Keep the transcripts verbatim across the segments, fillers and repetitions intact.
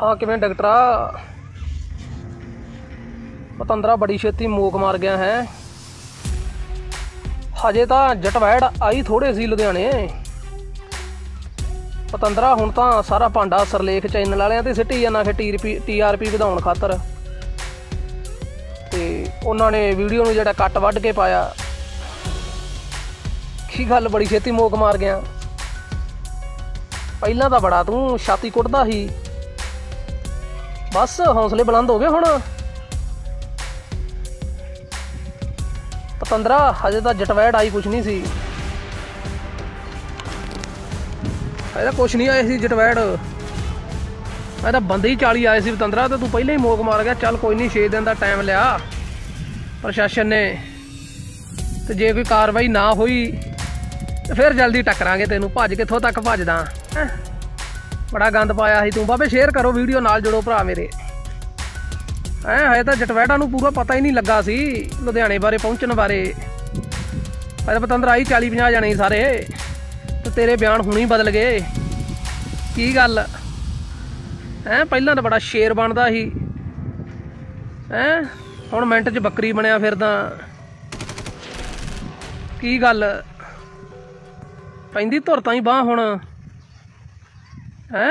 हाँ किवें डॉक्टरा पतंदरा बड़ी छेती मूक मार गया है। हजे तो जटवैड़ आई थोड़े सी लुधियाने पतंदरा हुण तां सारा भांडा सरलेख चैनल वालियां ते सिੱਟੀ जाना फिर T P T R P ਵਧਾਉਣ खातर ते उन्होंने वीडियो नूं जिहड़ा कट वढ़ के पाया की गल बड़ी छेती मूक मार गया। पहलां तां बड़ा तूं छाती कुੱਟਦਾ ਸੀ बस हौसले बुलंद हो गए हुण पतंदरा हजे तो जटवैड़ आई कुछ नहीं सी अजे कुछ नहीं आए सी जटवैड़ मैं तो बंदे ही चाली आए सी पतंदरा तो तू पहले ही मोक मार गया। चल कोई नहीं छे दिन का टाइम लिया प्रशासन ने तो जे कोई कार्रवाई ना हुई तो फिर जल्दी टकरांगे तेनू भज कित्थों तक भजदा बड़ा गंद पाया सी तू। बाबे शेयर करो वीडियो नाल जुड़ो भरा मेरे है हजे तो जटवैड़ा नूं पूरा पता ही नहीं लगा सी लुधियाने बारे पहुँचने बारे। अरे पतंदरा आई चाली पंजाह जने सारे तो तेरे बयान हुणे ही बदल गए की गल है। पहलां तो बड़ा शेर बनदा ही है हुण मिंट च बकरी बनिया फिरदा की गल पैंदी धुर ताईं बांह हुण है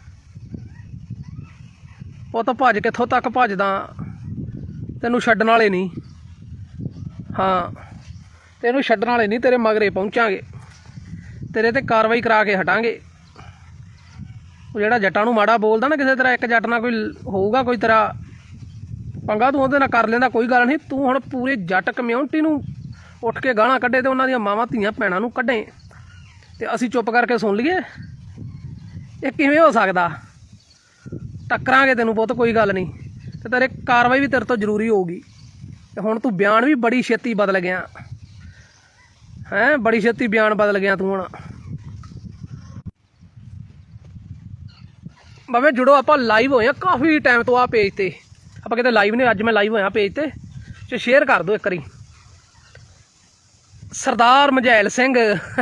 वो तो भज कित्थों तक भजदा तेनू छड्डण वाले नहीं। हाँ तेनू छड्डण वाले नहीं तेरे मगरे पहुँचांगे तेरे ते कार्रवाई करा के हटांगे। जिहड़ा जट्टां नूं माड़ा बोलदा ना किसी तरह एक जट नाल कोई होऊगा कोई तेरा पंगा तू उहदे नाल कर लैंदा कोई गल नहीं। तू हुण पूरे जट कम्यूनिटी नूं उठ के गालां कड्ढे ते उन्हां दीआं मावां धीआं भैणां नूं कड्ढे ते असीं चुप करके सुन लईए ये किवें हो सकदा। टक्करांगे तेनू पुत्त कोई गल नहीं ते तेरे कार्रवाई भी तेरे तो जरूरी होगी। ते हुण तू बयान भी बड़ी छेती बदल गया हैं बड़ी छेती बयान बदल गया तू हुण। बाबे जुड़ो आपां लाइव होए काफ़ी टाइम तो आ पेज ते आपां किते लाइव ने अज मैं लाइव होया पेज ते ते शेयर कर दो एक बारी। सरदार मझैल सिंह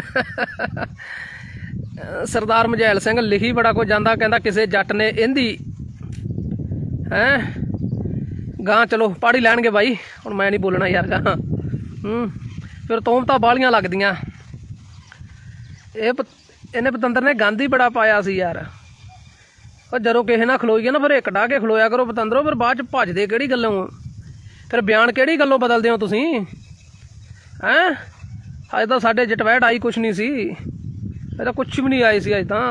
सरदार मझैल सिंह लिखी बड़ा कुछ जांदा कहंदा किसे जट ने इंदी हैं गां चलो पढ़ ही लैणगे बाई हुण मैं नहीं बोलना यार गां हूँ फिर तोहमतां बाहलियां लगदियां। इह इन्हें पतंदर ने गंद ही बड़ा पाया सी यार। जदों किसे नाल खलोईए ना फिर इक डाह के खलोया करो पतंदरों फिर बाद च भजदे किहड़ी गल्लों फिर बयान किहड़ी गल्लों बदलदे हो तुसीं हैं। अजे तां साडे जटवैड़ आई कुछ नहीं सी अजे तां कुछ भी नहीं आई सी अजे तां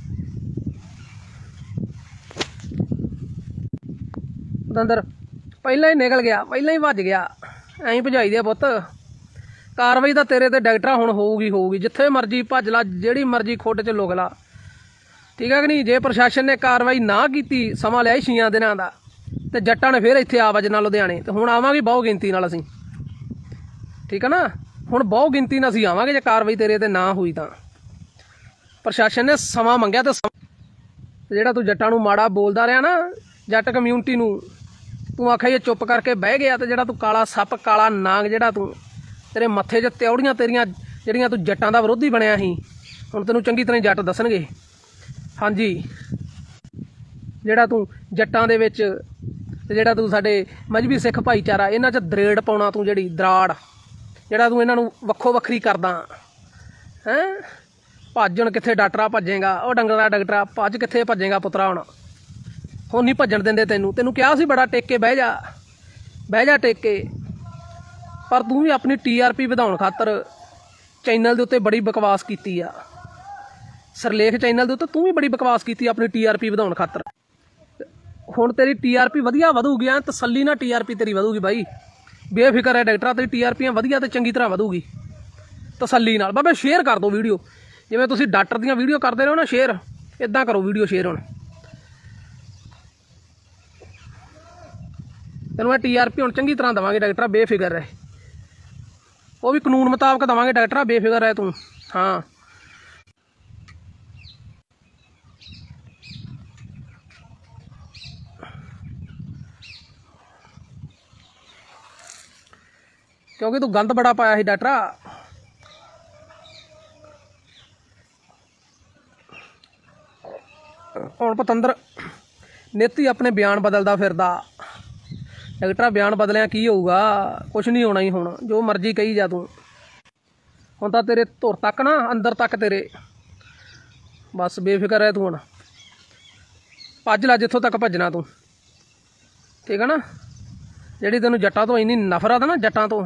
पतंदर पहला ही निकल गया पहला ही भज गया ऐं ही भजाई दे पुत्त। कार्रवाई तो तेरे ते डॉक्टरा हुण होऊगी होऊगी जिथे मर्जी भज ला जिहड़ी मर्जी खुड च लुक ला ठीक है कि नहीं। जे प्रशासन ने कार्रवाई ना की समा लिया छियां दिनां दा ते जट्टां ने फिर इत्थे आ वजना लुधियाने ते हुण आवांगे बहु गिनती नाल असीं ठीक है ना। हुण बहु गिनती नाल असीं आवांगे जे कार्रवाई तेरे ते ना हुई तां। प्रशासन ने समा मंगिया ते जिहड़ा तू जट्टां नूं माड़ा बोलदा रहा ना जट कम्यूनिटी नूं तू आखिया ये चुप करके बह गया तो जिहड़ा तू काला सप काला नाग जिहड़ा तू तेरे मत्थे च त्योड़ियां तेरियां जिहड़ियां तू जट्टां दा विरोधी बनिया सी हुण तैनूं चंगी तरह जट दसणगे। हाँ जी जिहड़ा तू जट्टां दे विच ते जिहड़ा तू साडे मजहबी सिख भाईचारा इन्हां च दरेड़ पाउणा तू जिहड़ी दराड़ जिहड़ा तू इन्हां नूं वक्खो वक्खरी करदा हैं भज हुण कित्थे डॉक्टरा भजेगा वो डंगरा डॉक्टरा भज कित्थे भजेगा पुत्रा हुण हुण नहीं भजन देंदे तैनूं तैनूं कहा सी बड़ा टेक के बह जा बह जा टेक के पर तू भी अपनी टी आर पी वधाउण खातर चैनल दे उत्ते बड़ी बकवास कीती आ। सरलेख चैनल दे उत्ते तू भी बड़ी बकवास कीती अपनी टी आर पी वधाउण खातर। हुण तेरी टी आर पी वधिया वधूगी ऐ तसल्ली नाल टी आर पी तेरी वधूगी बाई बेफिक्र है डॉक्टरा तेरी टी आर पी वधिया ते चंगी तरह वधूगी तसल्ली नाल। बाबे शेयर कर दो वीडियो जिवें तुसीं डॉक्टर दीयां वीडियो करदे रहो ना शेयर इदां करो वीडियो शेयर। हुण तैनूं टी आर पी हुण चंगी तरह देवांगे डॉक्टरा बेफिक्र रहे वो भी कानून मुताबक देवांगे डॉक्टरा बेफिक्र रहे तू। हाँ क्योंकि तू गंद बड़ा पाया सी डॉक्टरा हुण पतंदर ਨਿੱਤ ਹੀ ਆਪਣੇ ਬਿਆਨ ਬਦਲਦਾ ਫਿਰਦਾ। ਡਾਕਟਰਾਂ ਬਿਆਨ ਬਦਲਿਆ ਕੀ ਹੋਊਗਾ, ਕੁਛ ਨਹੀਂ ਹੋਣਾ ਹੀ ਹੁਣ, ਜੋ ਮਰਜ਼ੀ ਕਹੀ ਜਾ ਤੂੰ। ਹੁਣ ਤਾਂ ਤੇਰੇ ਧੁਰ ਤੱਕ ਨਾ ਅੰਦਰ ਤੱਕ ਤੇਰੇ, ਬਸ ਬੇਫਿਕਰ ਹੈ ਤੂੰ। ਹੁਣ ਭੱਜ ਲੈ ਜਿੱਥੋਂ ਤੱਕ ਭੱਜਣਾ ਤੂੰ, ਠੀਕ ਹੈ ਨਾ। ਜਿਹੜੀ ਤੈਨੂੰ ਜੱਟਾਂ ਤੋਂ ਇੰਨੀ ਨਫ਼ਰਤ ਆ ਨਾ, ਜੱਟਾਂ ਤੋਂ,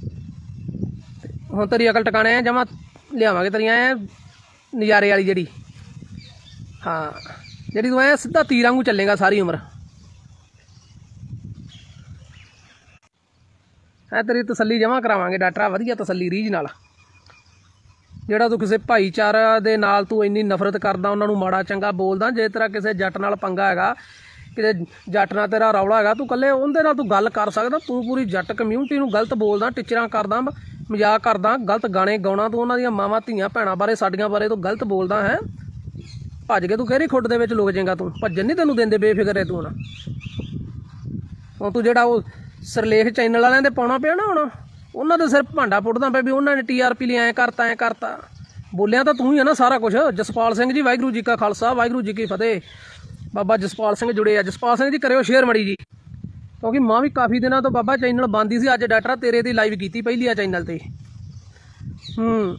ਹੁਣ ਤੇਰੀ ਅਕਲ ਟਿਕਾਣੇ ਆ ਜਮਾ ਲਿਆਵਾਂਗੇ ਤੇਰੀਆਂ ਐ ਨਜ਼ਾਰੇ ਵਾਲੀ ਜਿਹੜੀ, ਹਾਂ ਜਿਹੜੀ ਤੂੰ ਐ ਸਿੱਧਾ ਤੀਰ ਵਾਂਗੂ ਚੱਲੇਗਾ ਸਾਰੀ ਉਮਰ। ਐ ਤੇਰੀ ਤਸੱਲੀ ਜਮ੍ਹਾਂ ਕਰਾਵਾਂਗੇ ਡਾਕਟਰਾਂ, ਵਧੀਆ ਤਸੱਲੀ ਰੀਝ ਨਾਲ। ਜਿਹੜਾ ਤੂੰ ਕਿਸੇ ਭਾਈਚਾਰਾ ਦੇ ਨਾਲ ਤੂੰ ਇੰਨੀ ਨਫ਼ਰਤ ਕਰਦਾ, ਉਹਨਾਂ ਨੂੰ ਮਾੜਾ ਚੰਗਾ ਬੋਲਦਾ, ਜੇ ਤੇਰਾ ਕਿਸੇ ਜੱਟ ਨਾਲ ਪੰਗਾ ਹੈਗਾ, ਕਿਤੇ ਜੱਟ ਨਾਲ ਤੇਰਾ ਰੌਲਾ ਹੈਗਾ, ਤੂੰ ਇਕੱਲੇ ਉਹਦੇ ਨਾਲ ਤੂੰ ਗੱਲ ਕਰ ਸਕਦਾ। ਤੂੰ ਪੂਰੀ ਜੱਟ ਕਮਿਊਨਿਟੀ ਨੂੰ ਗਲਤ ਬੋਲਦਾ, ਟੀਚਰਾਂ ਕਰਦਾ, ਮਜ਼ਾਕ ਕਰਦਾ, ਗਲਤ ਗਾਣੇ ਗਾਉਣਾ, ਤੂੰ ਉਹਨਾਂ ਦੀਆਂ ਮਾਵਾਂ ਧੀਆਂ ਭੈਣਾਂ ਬਾਰੇ, ਸਾਡੀਆਂ ਬਾਰੇ ਤੂੰ ਗਲਤ ਬੋਲਦਾ ਹੈ। ਭੱਜ ਕੇ ਤੂੰ ਕਿਹੜੀ ਖੁੱਡ ਦੇ ਵਿੱਚ ਲੁਕ ਜਾਏਗਾ ਤੂੰ, ਭੱਜਣ ਨਹੀਂ ਤੈਨੂੰ ਦਿੰਦੇ, ਬੇਫਿਕਰ ਹੈ ਤੂੰ। ਹੁਣ ਹੁਣ ਤੂੰ ਜਿਹੜਾ ਉਹ ਸਰਲੇਖ ਚੈਨਲ ਵਾਲਿਆਂ ਦੇ ਪਾਉਣਾ ਪਿਆ ਨਾ, ਹੁਣ ਉਹਨਾਂ ਦੇ ਸਿਰਫ ਭਾਂਡਾ ਪੁੱਟਦਾ ਪਿਆ ਵੀ ਉਹਨਾਂ ਨੇ ਟੀ ਆਰ ਪੀ ਲਈ ਐਂ ਕਰਤਾ ਐਂ ਕਰਤਾ। ਬੋਲਿਆ ਤਾਂ ਤੂੰ ਹੀ ਹੈ ਨਾ ਸਾਰਾ ਕੁਛ। ਜਸਪਾਲ ਸਿੰਘ ਜੀ, ਵਾਹਿਗੁਰੂ ਜੀ ਕਾ ਖਾਲਸਾ, ਵਾਹਿਗੁਰੂ ਜੀ ਕੀ ਫਤਿਹ। ਬਾਬਾ ਜਸਪਾਲ ਸਿੰਘ ਜੁੜੇ ਆ। ਜਸਪਾਲ ਸਿੰਘ ਜੀ ਕਰਿਓ ਸ਼ੇਅਰ ਮੜੀ ਜੀ, ਕਿਉਂਕਿ ਮਾਂ ਵੀ ਕਾਫੀ ਦਿਨਾਂ ਤੋਂ ਬਾਬਾ ਚੈਨਲ ਬੰਦ ਹੀ ਸੀ। ਅੱਜ ਡਾਕਟਰ ਤੇਰੇ ਦੀ ਲਾਈਵ ਕੀਤੀ ਪਹਿਲੀ ਆ ਚੈਨਲ ਤੇ। ਹੂੰ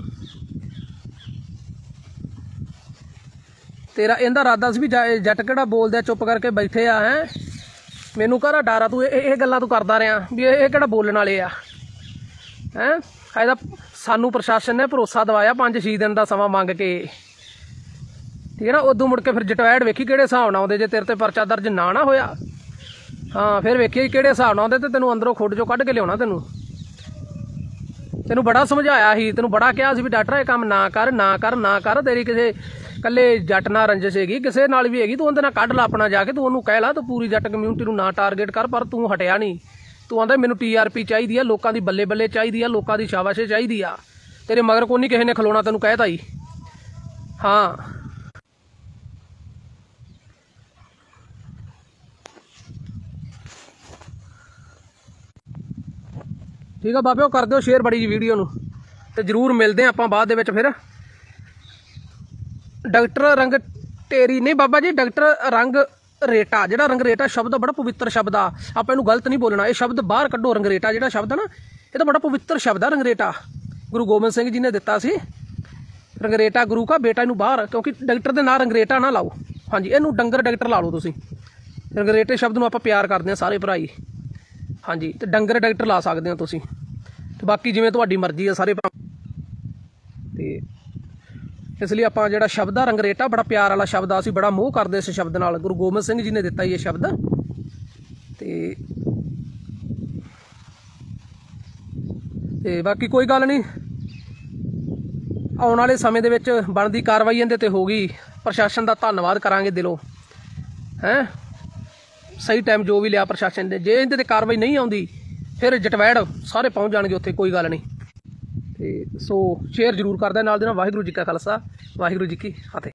ਤੇਰਾ ਇਹਦਾ ਇਰਾਦਾ ਸੀ ਵੀ ਜੱਟ ਕਿਹੜਾ ਬੋਲਦੇ ਆ, ਚੁੱਪ ਕਰਕੇ ਬੈਠੇ ਆ। ਹੈ ਮੈਨੂੰ ਘਰ ਡਰ ਆ, ਤੂੰ ਇਹ ਇਹ ਗੱਲਾਂ ਤੂੰ ਕਰਦਾ ਰਿਹਾ ਵੀ ਇਹ ਕਿਹੜਾ ਬੋਲਣ ਵਾਲੇ ਆ। ਹੈਂ ਇਹਦਾ ਸਾਨੂੰ ਪ੍ਰਸ਼ਾਸਨ ਨੇ ਭਰੋਸਾ ਦਵਾਇਆ ਪੰਜ ਛੇ ਦਿਨ ਦਾ ਸਮਾਂ ਮੰਗ ਕੇ, ਠੀਕ ਹੈ ਨਾ। ਉਦੋਂ ਮੁੜ ਕੇ ਫਿਰ ਜਟਵੈੜ ਵੇਖੀ ਕਿਹੜੇ ਹਿਸਾਬ ਨਾਲ ਆਉਂਦੇ, ਜੇ ਤੇਰੇ ਤੇ ਪਰਚਾ ਦਰਜ ਨਾ ਨਾ ਹੋਇਆ, ਹਾਂ ਫਿਰ ਵੇਖੀ ਕਿਹੜੇ ਹਿਸਾਬ ਨਾਲ ਆਉਂਦੇ, ਤੇ ਤੈਨੂੰ ਅੰਦਰੋਂ ਖੁੱਡ ਚੋਂ ਕੱਢ ਕੇ ਲਿਆਉਣਾ। ਤੈਨੂੰ ਤੈਨੂੰ ਬੜਾ ਸਮਝਾਇਆ ਸੀ, ਤੈਨੂੰ ਬੜਾ ਕਿਹਾ ਸੀ ਵੀ ਡਾਕਟਰ ਇਹ ਕੰਮ ਨਾ ਕਰ ਨਾ ਕਰ ਨਾ ਕਰ। ਤੇਰੀ ਕਿਸੇ ਇਕੱਲੇ ਜੱਟ ਨਾਲ ਰੰਜਿਸ਼ ਹੈਗੀ, ਕਿਸੇ ਨਾਲ ਵੀ ਹੈਗੀ, ਤੂੰ ਉਹਦੇ ਨਾਲ ਕੱਢ ਲਾ ਆਪਣਾ ਜਾ ਕੇ, ਤੂੰ ਉਹਨੂੰ ਕਹਿ ਲਾ, ਤੂੰ ਪੂਰੀ ਜੱਟ ਕਮਿਊਨਿਟੀ ਨੂੰ ਨਾ ਟਾਰਗੇਟ ਕਰ। ਪਰ ਤੂੰ ਹਟਿਆ ਨਹੀਂ, ਤੂੰ ਆਂਦਾ ਮੈਨੂੰ ਟੀ ਆਰ ਪੀ ਚਾਹੀਦੀ ਆ, ਲੋਕਾਂ ਦੀ ਬੱਲੇ ਬੱਲੇ ਚਾਹੀਦੀ ਆ, ਲੋਕਾਂ ਦੀ ਸ਼ਾਬਾਸ਼ੇ ਚਾਹੀਦੀ ਆ। ਤੇਰੇ ਮਗਰ ਕੋਈ ਨਹੀਂ ਕਿਸੇ ਨੇ ਖਲੋਣਾ, ਤੈਨੂੰ ਕਹਿ ਤਾ ਹੀ। ਹਾਂ ਠੀਕ ਆ ਬਾਬੇ, ਉਹ ਕਰ ਦਿਓ ਸ਼ੇਅਰ ਬੜੀ ਜੀ ਵੀਡੀਓ ਨੂੰ, ਤੇ ਜ਼ਰੂਰ ਮਿਲਦੇ ਹਾਂ ਆਪਾਂ ਬਾਅਦ ਦੇ ਵਿੱਚ। ਫਿਰ ਡਾਕਟਰ ਰੰਗ ਟੇਰੀ ਨਹੀਂ ਬਾਬਾ ਜੀ, ਡਾਕਟਰ ਰੰਗ ਰੇਟਾ, ਜਿਹੜਾ ਰੰਗਰੇਟਾ ਸ਼ਬਦ ਆ ਬੜਾ ਪਵਿੱਤਰ ਸ਼ਬਦ ਆ, ਆਪਾਂ ਇਹਨੂੰ ਗਲਤ ਨਹੀਂ ਬੋਲਣਾ। ਇਹ ਸ਼ਬਦ ਬਾਹਰ ਕੱਢੋ। ਰੰਗਰੇਟਾ ਜਿਹੜਾ ਸ਼ਬਦ ਆ ਨਾ, ਇਹ ਤਾਂ ਬੜਾ ਪਵਿੱਤਰ ਸ਼ਬਦ ਆ। ਰੰਗਰੇਟਾ ਗੁਰੂ ਗੋਬਿੰਦ ਸਿੰਘ ਜੀ ਨੇ ਦਿੱਤਾ ਸੀ। ਰੰਗਰੇਟਾ ਗੁਰੂ ਕਾ ਬੇਟਾ, ਇਹਨੂੰ ਬਾਹਰ, ਕਿਉਂਕਿ ਡਾਕਟਰ ਦੇ ਨਾਂ ਰੰਗਰੇਟਾ ਨਾ ਲਾਓ। ਹਾਂਜੀ ਇਹਨੂੰ ਡੰਗਰ ਡਾਕਟਰ ਲਾ ਲਓ ਤੁਸੀਂ। ਰੰਗਰੇਟੇ ਸ਼ਬਦ ਨੂੰ ਆਪਾਂ ਪਿਆਰ ਕਰਦੇ ਹਾਂ ਸਾਰੇ ਭਰਾ ਜੀ। ਹਾਂਜੀ ਤੇ ਡੰਗਰ ਡਾਕਟਰ ਲਾ ਸਕਦੇ ਹੋ ਤੁਸੀਂ, ਤੇ ਬਾਕੀ ਜਿਵੇਂ ਤੁਹਾਡੀ ਮਰਜ਼ੀ ਆ ਸਾਰੇ ਭਰਾ। ਤੇ ਇਸ ਲਈ ਆਪਾਂ ਜਿਹੜਾ ਸ਼ਬਦ ਆ ਰੰਗਰੇਟਾ, ਬੜਾ ਪਿਆਰ ਵਾਲਾ ਸ਼ਬਦ ਆ, ਅਸੀਂ ਬੜਾ ਮੋਹ ਕਰਦੇ ਇਸ ਸ਼ਬਦ ਨਾਲ। ਗੁਰੂ ਗੋਬਿੰਦ ਸਿੰਘ ਜੀ ਨੇ ਦਿੱਤਾ ਇਹ ਸ਼ਬਦ। ਤੇ ਤੇ ਬਾਕੀ ਕੋਈ ਗੱਲ ਨਹੀਂ, ਆਉਣ ਵਾਲੇ ਸਮੇਂ ਦੇ ਵਿੱਚ ਬਣਦੀ ਕਾਰਵਾਈ ਇਹਦੇ ਤੇ ਹੋਊਗੀ। ਪ੍ਰਸ਼ਾਸਨ ਦਾ ਧੰਨਵਾਦ ਕਰਾਂਗੇ ਦਿਲੋਂ। ਹੈਂ ਸਹੀ ਟਾਈਮ ਜੋ ਵੀ ਲਿਆ ਪ੍ਰਸ਼ਾਸਨ ਨੇ। ਜੇ ਇਹਦੇ ਤੇ ਕਾਰਵਾਈ ਨਹੀਂ ਆਉਂਦੀ ਫਿਰ ਜਟਵੈੜ ਸਾਰੇ ਪਹੁੰਚ ਜਾਣਗੇ ਉੱਥੇ, ਕੋਈ ਗੱਲ ਨਹੀਂ। ਤੇ ਸੋ ਸ਼ੇਅਰ ਜ਼ਰੂਰ ਕਰਦਾ ਨਾਲ ਦੇ ਨਾਲ। ਵਾਹਿਗੁਰੂ ਜੀ ਕਾ ਖਾਲਸਾ, ਵਾਹਿਗੁਰੂ ਜੀ ਕੀ ਫਤਿਹ।